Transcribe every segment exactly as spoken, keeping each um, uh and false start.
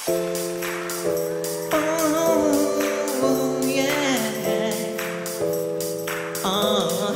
Oh, yeah. Oh,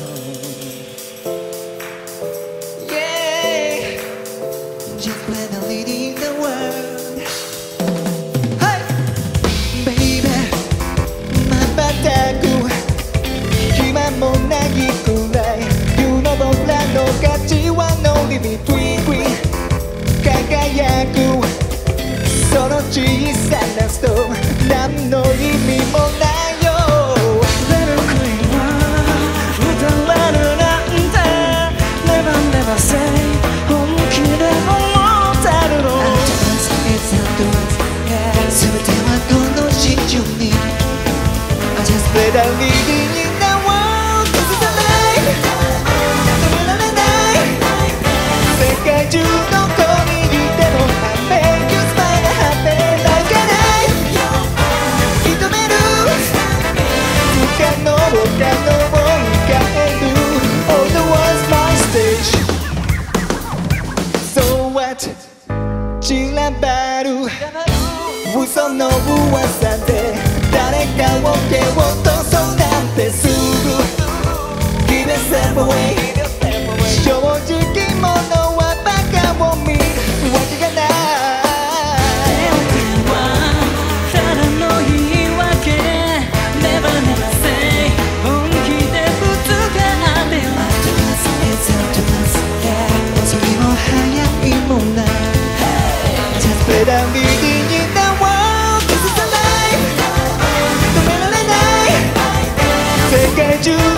yeah. Just when I'm leading the world. Hey, baby. 瞬く暇もないくらい You know 僕らの価値は No limit between 輝くその小さなストーン何の意味もないよ Little Queen は歌わるなんて Never never say 本気で思ってるの After us, it's after us 全てはこの真珠に I just play the leading in the world 崩さない止められない世界中どこにいても I make you smile happy like an eye 認める不可能を可能に変える All the world's my stage So what 散らばる嘘の噂で誰かを蹴落とそうなんてすぐ Give yourself away 正直者はバカを見るわけがない手はただの言い訳 Never never say 本気でぶつかってよ After us, it's up to us 遅いも早いもない Just play the leading in the world 崩さない止められない世界中